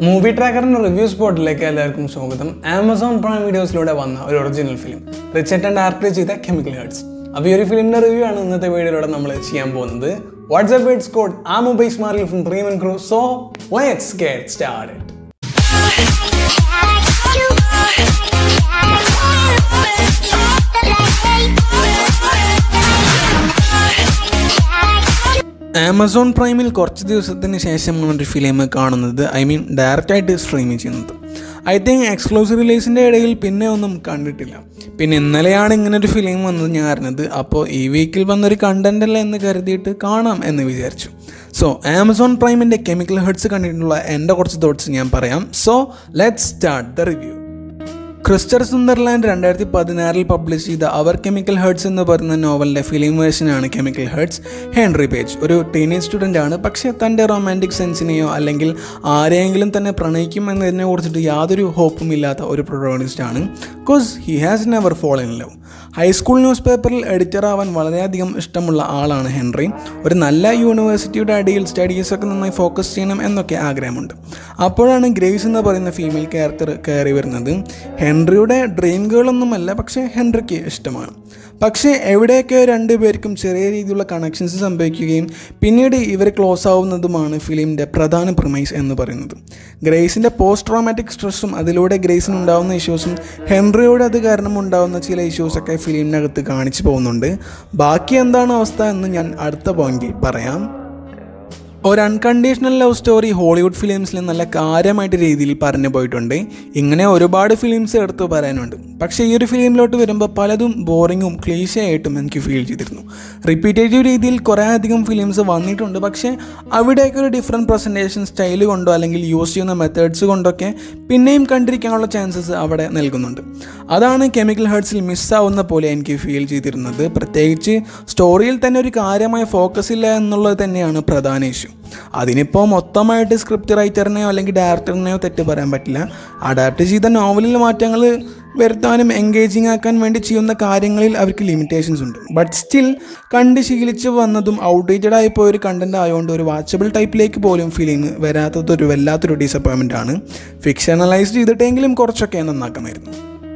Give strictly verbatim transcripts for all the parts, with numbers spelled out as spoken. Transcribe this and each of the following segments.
Movie ട്രാക്കറിൻ്റെ review സ്പോട്ടിലേക്ക് എല്ലാവർക്കും സ്വാഗതം. Amazon prime വീഡിയോസിലൂടെ വന്ന ഒരു ഒറിജിനൽ ഫിലിം റിച്ചർഡ് ആൻഡ് ഡയറക്റ്റ് ചെയ്ത കെമിക്കൽ ഹേർട്സ്. അപ്പോൾ ഈ ഒരു ഫിലിമിൻ്റെ റിവ്യൂ ആണ് ഇന്നത്തെ വീഡിയോയിലൂടെ നമ്മൾ ചെയ്യാൻ പോകുന്നത്. What's up it's code I'm Ubais from Dream and Crew. So let's get started. Amazon പ്രൈമിൽ കുറച്ച് ദിവസത്തിന് ശേഷമാണ് ഒരു ഫിലിം കാണുന്നത്. ഐ മീൻ ഡയറക്റ്റായിട്ട് സ്ട്രീമിങ് ചെയ്യുന്നത്. ഐ തിങ്ക് എക്സ്ക്ലൂസീവ് റിലീസിൻ്റെ ഇടയിൽ പിന്നെ ഒന്നും കണ്ടിട്ടില്ല. പിന്നെ ഇന്നലെയാണ് ഇങ്ങനൊരു ഫിലിം വന്നത് ഞാൻ അറിഞ്ഞത്. അപ്പോൾ ഈ വീക്കിൽ വന്നൊരു കണ്ടൻ്റ് അല്ല എന്ന് കരുതിയിട്ട് കാണാം എന്ന് വിചാരിച്ചു. സോ ആമസോൺ പ്രൈമിൻ്റെ കെമിക്കൽ ഹേർട്സ് കണ്ടിട്ടുള്ള എൻ്റെ കുറച്ച് തോട്ട്സ് ഞാൻ പറയാം. So let's start the review. Krystal Sunderland രണ്ടായിരത്തി പതിനാറിൽ പബ്ലിഷ് ചെയ്ത അവർ കെമിക്കൽ ഹേർട്സ് എന്ന് പറയുന്ന നോവലിൻ്റെ ഫിലിം വേർഷനാണ് കെമിക്കൽ ഹേർട്സ്. ഹെൻറി പേജ് ഒരു ടീനേജ് സ്റ്റുഡൻ്റ് ആണ്. പക്ഷേ തൻ്റെ റൊമാൻറ്റിക് സെൻസിനെയോ അല്ലെങ്കിൽ ആരെയെങ്കിലും തന്നെ പ്രണയിക്കും എന്നതിനെ കുറിച്ചിട്ട് യാതൊരു ഹോപ്പും ഇല്ലാത്ത ഒരു പ്രൊട്ടഗോണിസ്റ്റ് ആണ്. Because he has never fall in love. High school news പേപ്പറിൽ എഡിറ്റർ ആവാൻ വളരെയധികം ഇഷ്ടമുള്ള ആളാണ് ഹെൻറി. ഒരു നല്ല യൂണിവേഴ്സിറ്റിയുടെ അടിയിൽ സ്റ്റഡീസൊക്കെ നന്നായി ഫോക്കസ് ചെയ്യണം എന്നൊക്കെ ആഗ്രഹമുണ്ട്. അപ്പോഴാണ് ഗ്രേസ് എന്ന് പറയുന്ന ഫീമെയിൽ ക്യാരക്ടർ കയറി വരുന്നത്. ഹെൻറിയുടെ ഡ്രീം ഗേളൊന്നുമല്ല, പക്ഷേ ഹെൻറിക്ക് ഇഷ്ടമാണ്. പക്ഷേ എവിടെയൊക്കെ രണ്ടുപേർക്കും ചെറിയ രീതിയിലുള്ള കണക്ഷൻസ് സംഭവിക്കുകയും പിന്നീട് ഇവർ ക്ലോസ് ആവുന്നതുമാണ് ഫിലിമിൻ്റെ പ്രധാന പ്രിമൈസ് എന്ന് പറയുന്നത്. ഗ്രേസിൻ്റെ പോസ്റ്റ് ട്രോമാറ്റിക് സ്ട്രെസ്സും അതിലൂടെ ഗ്രേസിന് ഉണ്ടാകുന്ന ഇഷ്യൂസും ഹെൻറിയോട് അത് കാരണം ഉണ്ടാകുന്ന ചില ഇഷ്യൂസൊക്കെ ഫിലിമിനകത്ത് കാണിച്ചു പോകുന്നുണ്ട്. ബാക്കി എന്താണ് അവസ്ഥ എന്ന് ഞാൻ അടുത്ത പോയിന്റിൽ പറയാം. ഒരു അൺകണ്ടീഷണൽ ലവ് സ്റ്റോറി ഹോളിവുഡ് ഫിലിംസിൽ നല്ല കാര്യമായിട്ട് രീതിയിൽ പറഞ്ഞു പോയിട്ടുണ്ട്. ഇങ്ങനെ ഒരുപാട് ഫിലിംസ് എടുത്തു പറയാനുണ്ട്. പക്ഷേ ഈ ഒരു ഫിലിമിലോട്ട് വരുമ്പോൾ പലതും ബോറിങ്ങും ക്ലീശ ആയിട്ടും എനിക്ക് ഫീൽ ചെയ്തിരുന്നു. റിപ്പീറ്റേറ്റീവ് രീതിയിൽ കുറേ അധികം ഫിലിംസ് വന്നിട്ടുണ്ട്. പക്ഷേ അവിടെയൊക്കെ ഒരു ഡിഫറെൻറ്റ് പ്രസൻറ്റേഷൻ സ്റ്റൈൽ കൊണ്ടോ അല്ലെങ്കിൽ യൂസ് ചെയ്യുന്ന മെത്തേഡ്സ് കൊണ്ടൊക്കെ പിന്നെയും കണ്ടിരിക്കാനുള്ള ചാൻസസ് അവിടെ നൽകുന്നുണ്ട്. അതാണ് കെമിക്കൽ ഹേർട്സിൽ മിസ്സാവുന്ന പോലെ എനിക്ക് ഫീൽ ചെയ്തിരുന്നത്. പ്രത്യേകിച്ച് സ്റ്റോറിയിൽ തന്നെ ഒരു കാര്യമായ ഫോക്കസ് ഇല്ല എന്നുള്ളത് തന്നെയാണ് പ്രധാന ഇഷ്യൂ. അതിനിപ്പോൾ മൊത്തമായിട്ട് സ്ക്രിപ്റ്റ് റൈറ്ററിനെയോ അല്ലെങ്കിൽ ഡയറക്ടറിനെയോ തെറ്റ് പറയാൻ പറ്റില്ല. അഡാപ്റ്റ് ചെയ്ത നോവലിൽ മാറ്റങ്ങൾ വരുത്താനും എൻഗേജിങ് ആക്കാൻ വേണ്ടി ചെയ്യുന്ന കാര്യങ്ങളിൽ അവർക്ക് ലിമിറ്റേഷൻസ് ഉണ്ട്. ബട്ട് സ്റ്റിൽ കണ്ട് ശീലിച്ച് വന്നതും ഔട്ട്ഡേറ്റഡ് ആയിപ്പോയൊരു കണ്ടൻറ് ആയതുകൊണ്ട് ഒരു വാച്ചബിൾ ടൈപ്പിലേക്ക് പോലും ഫിലിം വരാത്തതൊരു വല്ലാത്തൊരു ഡിസപ്പോയിൻമെൻ്റ് ആണ്. ഫിക്ഷണലൈസ് ചെയ്തിട്ടെങ്കിലും കുറച്ചൊക്കെ നന്നാക്കാമായിരുന്നു.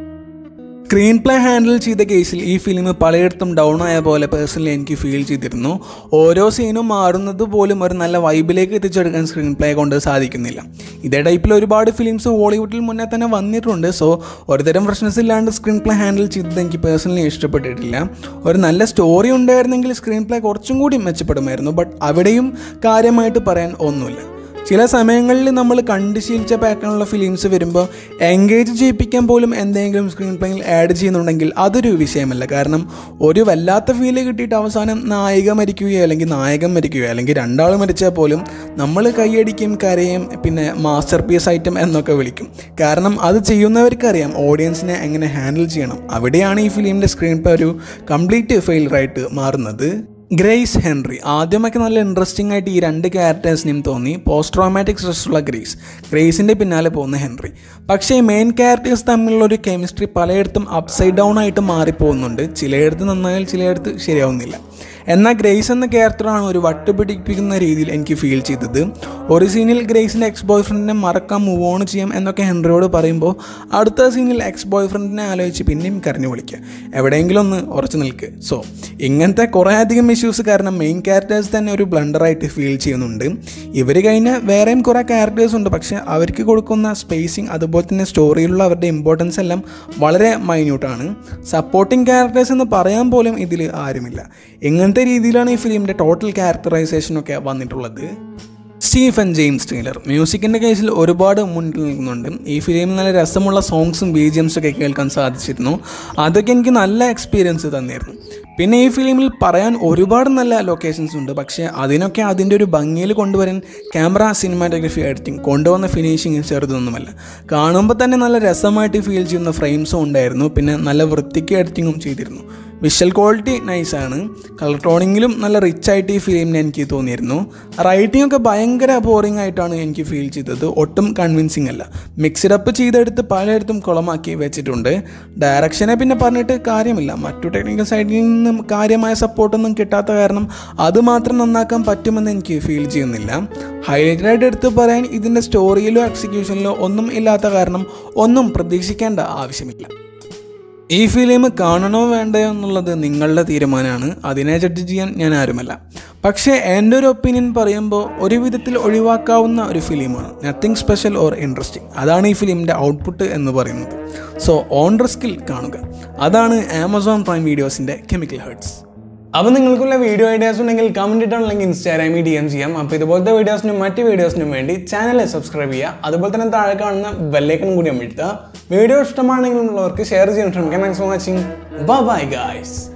സ്ക്രീൻ പ്ലേ ഹാൻഡിൽ ചെയ്ത കേസിൽ ഈ ഫിലിം പലയിടത്തും ഡൗൺ ആയ പോലെ പേഴ്സണലി എനിക്ക് ഫീൽ ചെയ്തിരുന്നു. ഓരോ സീനും മാറുന്നത് പോലും ഒരു നല്ല വൈബിലേക്ക് എത്തിച്ചെടുക്കാൻ സ്ക്രീൻ പ്ലേ കൊണ്ട് സാധിക്കുന്നില്ല. ഇതേ ടൈപ്പിൽ ഒരുപാട് ഫിലിംസ് ഹോളിവുഡിൽ മുന്നേ തന്നെ വന്നിട്ടുണ്ട്. സോ ഒരുതരം ഫ്രഷ്നെസ് ഇല്ലാണ്ട് സ്ക്രീൻ പ്ലേ ഹാൻഡിൽ ചെയ്തത് എനിക്ക് പേഴ്സണലി ഇഷ്ടപ്പെട്ടിട്ടില്ല. ഒരു നല്ല സ്റ്റോറി ഉണ്ടായിരുന്നെങ്കിൽ സ്ക്രീൻ പ്ലേ കുറച്ചും കൂടി മെച്ചപ്പെടുമായിരുന്നു. ബട്ട് അവിടെയും കാര്യമായിട്ട് പറയാൻ ഒന്നുമില്ല. ചില സമയങ്ങളിൽ നമ്മൾ കണ്ട് ശീലിച്ച പാറ്റേണുള്ള ഫിലിംസ് വരുമ്പോൾ എൻഗേജ് ചെയ്യിപ്പിക്കാൻ പോലും എന്തെങ്കിലും സ്ക്രീൻ പ്ലേയിൽ ആഡ് ചെയ്യുന്നുണ്ടെങ്കിൽ അതൊരു വിഷയമല്ല. കാരണം ഒരു വല്ലാത്ത ഫീല് കിട്ടിയിട്ട് അവസാനം നായിക മരിക്കുകയോ അല്ലെങ്കിൽ നായകൻ മരിക്കുകയോ അല്ലെങ്കിൽ രണ്ടാൾ മരിച്ചാൽ പോലും നമ്മൾ കൈയടിക്കും, കരയും, പിന്നെ മാസ്റ്റർ പീസ് ഐറ്റം എന്നൊക്കെ വിളിക്കും. കാരണം അത് ചെയ്യുന്നവർക്കറിയാം ഓഡിയൻസിനെ എങ്ങനെ ഹാൻഡിൽ ചെയ്യണം. അവിടെയാണ് ഈ ഫിലിമിൻ്റെ സ്ക്രീൻ പ്ലേ ഒരു കംപ്ലീറ്റ് ഫെയിലറായിട്ട് മാറുന്നത്. ഗ്രേസ്, ഹെൻറി ആദ്യമൊക്കെ നല്ല ഇൻട്രസ്റ്റിംഗ് ആയിട്ട് ഈ രണ്ട് ക്യാരക്ടേഴ്സിനെയും തോന്നി. പോസ്റ്റ് ട്രോമാറ്റിക് സ്ട്രെസ്സുള്ള ഗ്രേസ്, ഗ്രേസിൻ്റെ പിന്നാലെ പോകുന്ന ഹെൻറി. പക്ഷേ ഈ മെയിൻ ക്യാരക്ടേഴ്സ് തമ്മിലുള്ളൊരു കെമിസ്ട്രി പലയിടത്തും അപ്സൈഡ് ഡൗൺ ആയിട്ട് മാറിപ്പോകുന്നുണ്ട്. ചിലയിടത്ത് നന്നായാൽ ചിലയിടത്ത് ശരിയാവുന്നില്ല. എന്നാൽ ഗ്രേസ് എന്ന ക്യാരക്ടറാണ് ഒരു വട്ടുപിടിപ്പിക്കുന്ന രീതിയിൽ എനിക്ക് ഫീൽ ചെയ്തത്. ഒരു സീനിൽ ഗ്രേസിൻ്റെ എക്സ് ബോയ് ഫ്രണ്ടിനെ മറക്കാം, മൂവ് ഓൺ ചെയ്യാം എന്നൊക്കെ ഹെൻറിയോട് പറയുമ്പോൾ അടുത്ത സീനിൽ എക്സ് ബോയ് ഫ്രണ്ടിനെ ആലോചിച്ച് പിന്നെയും കരഞ്ഞു വിളിക്കുക. എവിടെയെങ്കിലും ഒന്ന് ഉറച്ചു നിൽക്കുക. സോ ഇങ്ങനത്തെ കുറേ അധികം ഇഷ്യൂസ് കാരണം മെയിൻ ക്യാരക്ടേഴ്സ് തന്നെ ഒരു ബ്ലണ്ടറായിട്ട് ഫീൽ ചെയ്യുന്നുണ്ട്. ഇവർ കഴിഞ്ഞ വേറെയും കുറേ ക്യാരക്ടേഴ്സ് ഉണ്ട്. പക്ഷേ അവർക്ക് കൊടുക്കുന്ന സ്പേസിങ് അതുപോലെ തന്നെ സ്റ്റോറിയിലുള്ള അവരുടെ ഇമ്പോർട്ടൻസ് എല്ലാം വളരെ മൈന്യൂട്ടാണ്. സപ്പോർട്ടിങ് ക്യാരക്ടേഴ്സ് എന്ന് പറയാൻ പോലും ഇതിൽ ആരുമില്ല. ഇങ്ങനത്തെ രീതിയിലാണ് ഈ ഫിലിമിൻ്റെ ടോട്ടൽ ക്യാരക്ടറൈസേഷനൊക്കെ വന്നിട്ടുള്ളത്. സ്റ്റീഫൻ ജെയിംസ് ടൈലർ മ്യൂസിക്കിൻ്റെ കേസിൽ ഒരുപാട് മുന്നിൽ നിൽക്കുന്നുണ്ട്. ഈ ഫിലിമിൽ നല്ല രസമുള്ള സോങ്സും ബി ജി എംസൊക്കെ കേൾക്കാൻ സാധിച്ചിരുന്നു. അതൊക്കെ എനിക്ക് നല്ല എക്സ്പീരിയൻസ് തന്നിരുന്നു. പിന്നെ ഈ ഫിലിമിൽ പറയാൻ ഒരുപാട് നല്ല ലൊക്കേഷൻസ് ഉണ്ട്. പക്ഷേ അതിനൊക്കെ അതിൻ്റെ ഒരു ഭംഗിയിൽ കൊണ്ടുവരാൻ ക്യാമറ, സിനിമാറ്റോഗ്രഫി, എഡിറ്റിംഗ്, കൊണ്ടുവന്ന ഫിനിഷിങ് ചെറുതൊന്നുമല്ല. കാണുമ്പോൾ തന്നെ നല്ല രസമായിട്ട് ഫീൽ ചെയ്യുന്ന ഫ്രെയിംസും ഉണ്ടായിരുന്നു. പിന്നെ നല്ല വൃത്തിക്ക് എഡിറ്റിങ്ങും ചെയ്തിരുന്നു. വിഷ്വൽ ക്വാളിറ്റി നൈസാണ്. കളർ ടോണിങ്ങിലും നല്ല റിച്ച് ആയിട്ട് ഈ ഫിലിമിന് എനിക്ക് തോന്നിയിരുന്നു. റൈറ്റിംഗ് ഒക്കെ ഭയങ്കര ബോറിംഗ് ആയിട്ടാണ് എനിക്ക് ഫീൽ ചെയ്തത്. ഒട്ടും കൺവിൻസിങ് അല്ല. മിക്സ്ഡ് അപ്പ് ചെയ്തെടുത്ത് പലയിടത്തും കുളമാക്കി വെച്ചിട്ടുണ്ട്. ഡയറക്ഷനെ പിന്നെ പറഞ്ഞിട്ട് കാര്യമില്ല. മറ്റു ടെക്നിക്കൽ സൈഡിൽ നിന്നും കാര്യമായ സപ്പോർട്ടൊന്നും കിട്ടാത്ത കാരണം അത് മാത്രം നന്നാക്കാൻ പറ്റുമെന്ന് എനിക്ക് ഫീൽ ചെയ്യുന്നില്ല. ഹൈലൈറ്റഡ് ആയിട്ട് എടുത്ത് പറയാൻ ഇതിൻ്റെ സ്റ്റോറിയിലോ എക്സിക്യൂഷനിലോ ഒന്നും ഇല്ലാത്ത കാരണം ഒന്നും പ്രതീക്ഷിക്കേണ്ട ആവശ്യമില്ല. ഈ ഫിലിം കാണണോ വേണ്ടയോ എന്നുള്ളത് നിങ്ങളുടെ തീരുമാനമാണ്. അതിനെ ജഡ്ജ് ചെയ്യാൻ ഞാൻ ആരുമല്ല. പക്ഷേ എൻ്റെ ഒരു ഒപ്പീനിയൻ പറയുമ്പോൾ ഒരു വിധത്തിൽ ഒഴിവാക്കാവുന്ന ഒരു ഫിലിമാണ്. Nothing special or interesting. അതാണ് ഈ ഫിലിമിൻ്റെ ഔട്ട്പുട്ട് എന്ന് പറയുന്നത്. സോ ഓൺ റിസ്കിൽ കാണുക. അതാണ് ആമസോൺ പ്രൈം വീഡിയോസിൻ്റെ കെമിക്കൽ ഹേർട്സ്. അപ്പോൾ നിങ്ങൾക്കുള്ള വീഡിയോ ഐഡിയാസ് ഉണ്ടെങ്കിൽ കമൻറ്റ് ഇട്ടാണെങ്കിൽ ഇൻസ്റ്റാഗ്രാമിൽ ഡി എം ചെയ്യാം. അപ്പോൾ ഇതുപോലത്തെ വീഡിയോസിനും മറ്റ് വീഡിയോസിനും വേണ്ടി ചാനൽ സബ്സ്ക്രൈബ് ചെയ്യുക. അതുപോലെ തന്നെ താഴെ കാണുന്ന ബെല്ലൈക്കൺ കൂടി അമർത്തുക. വീഡിയോ ഇഷ്ടമാണെങ്കിലുള്ളവർക്ക് ഷെയർ ചെയ്യാൻ ശ്രമിക്കാം. Thanks for watching. Bye bye guys.